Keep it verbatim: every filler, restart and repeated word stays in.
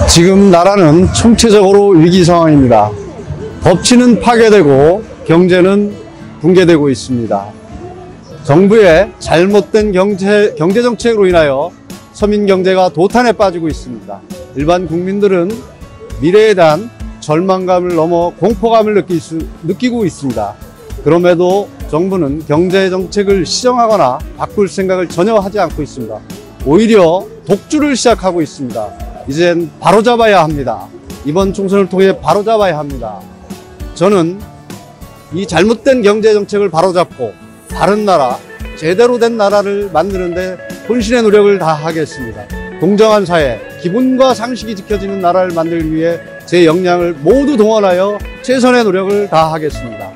지금 나라는 총체적으로 위기 상황입니다. 법치는 파괴되고 경제는 붕괴되고 있습니다. 정부의 잘못된 경제, 경제 정책으로 인하여 서민 경제가 도탄에 빠지고 있습니다. 일반 국민들은 미래에 대한 절망감을 넘어 공포감을 느낄 수, 느끼고 있습니다. 그럼에도 정부는 경제 정책을 시정하거나 바꿀 생각을 전혀 하지 않고 있습니다. 오히려 독주를 시작하고 있습니다. 이젠 바로잡아야 합니다. 이번 총선을 통해 바로잡아야 합니다. 저는 이 잘못된 경제 정책을 바로잡고 바른 나라, 제대로 된 나라를 만드는데 혼신의 노력을 다하겠습니다. 공정한 사회, 기본과 상식이 지켜지는 나라를 만들기 위해 제 역량을 모두 동원하여 최선의 노력을 다하겠습니다.